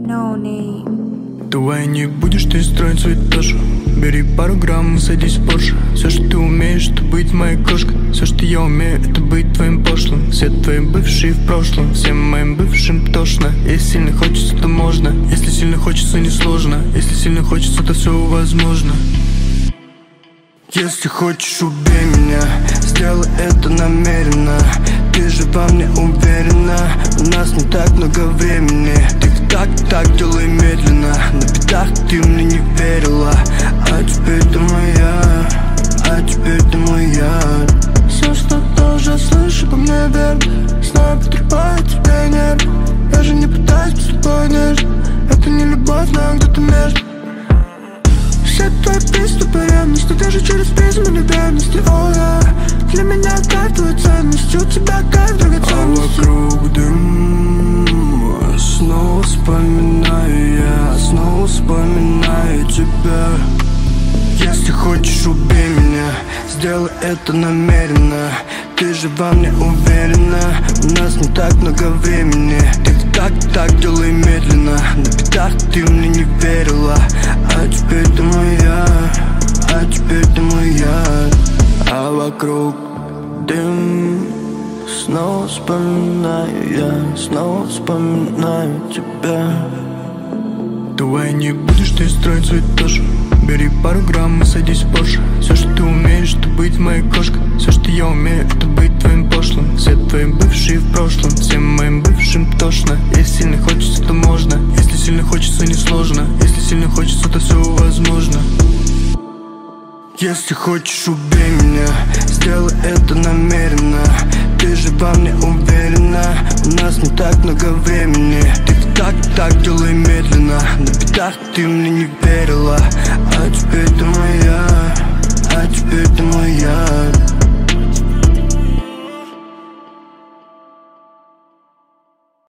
No name. Давай не будешь ты строить свой тоже. Бери пару грамм и садись в Порше. Все, что ты умеешь, это быть моей кошкой. Все, что я умею, это быть твоим пошлым. Все твои бывшие в прошлом, всем моим бывшим тошно. Если сильно хочется, то можно. Если сильно хочется, не сложно. Если сильно хочется, то все возможно. Если хочешь, убей меня, сделай это намеренно. Ты же во мне уверена, у нас не так много времени. Ты так делай медленно, на бедах ты мне не верила. А теперь ты моя, а теперь ты моя. Все, что тоже слышу, по мне верно. Снова потрепает тебе нервы. Я же не пытаюсь быть с тобой нежно. Это не любовь, но где-то между. Все твои приступы ревности, даже через призму неверности. О, да, для меня кайф твоя ценность, у тебя кайф драгоценность. А вокруг дым, снова вспоминаю я, снова вспоминаю тебя. Если хочешь, убей меня, сделай это намеренно. Ты же во мне уверена, у нас не так много времени. Ты так делай медленно, на бедах ты мне не верила. А теперь ты моя, а теперь ты моя. А вокруг дым, снова вспоминаю я, снова вспоминаю тебя. Давай не будешь ты строить свой тоже. Бери пару грамм и садись в Порше. Все, что ты умеешь, это быть моей кошкой. Все, что я умею, это быть твоим пошлым. Все твои бывшие в прошлом, всем моим бывшим тошно. Если сильно хочется, то можно. Если сильно хочется, не сложно. Если сильно хочется, то все возможно. Если хочешь, убей меня, сделай это намеренно. Ты же во мне уверена, у нас не так много времени. Ты так делай медленно, на бедах ты мне не верила. А теперь ты моя, а теперь ты моя.